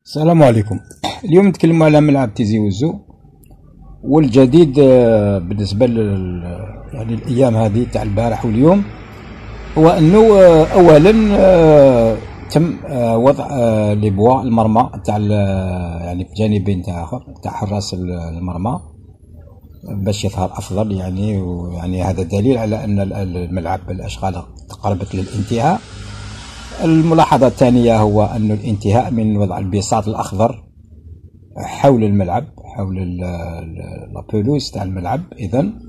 السلام عليكم. اليوم نتكلم على ملعب تيزي وزو والجديد بالنسبة يعني الأيام هذه تاع البارح واليوم، هو أنه أولا تم وضع لي بوا المرمى تاع يعني في جانبين تاع آخر تاع حراس المرمى باش يظهر أفضل يعني، ويعني هذا دليل على أن الملعب الأشغال تقربت للانتهاء. الملاحظة الثانية هو أن الانتهاء من وضع البساط الأخضر حول الملعب، حول البلوس تاع الملعب إذن.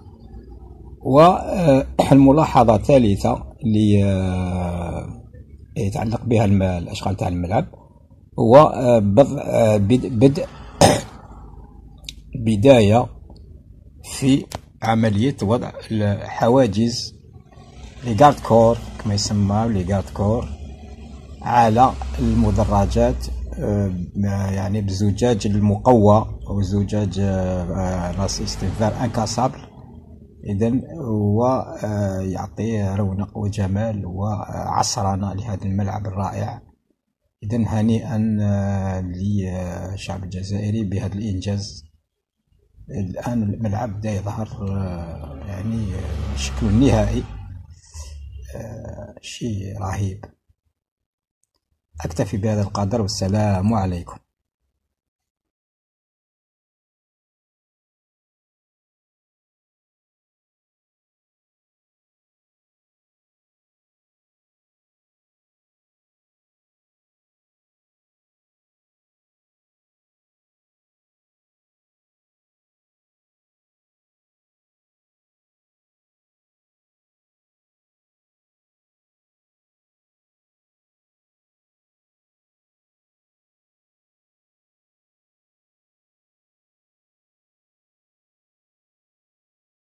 والملاحظة الثالثة اللي يتعلق بها الأشغال تاع الملعب هو بدء بداية في عملية وضع الحواجز لي غارد كور كما يسمى لي غارد كور على المدرجات، يعني بزجاج المقوى او زجاج راس استنفار انكاسابل. اذن هو يعطي رونق وجمال وعصرنة لهذا الملعب الرائع. اذن هنيئا للشعب الجزائري بهذا الانجاز. الان الملعب بدا يظهر يعني شكله النهائي، شيء رهيب. أكتفي بهذا القدر والسلام عليكم.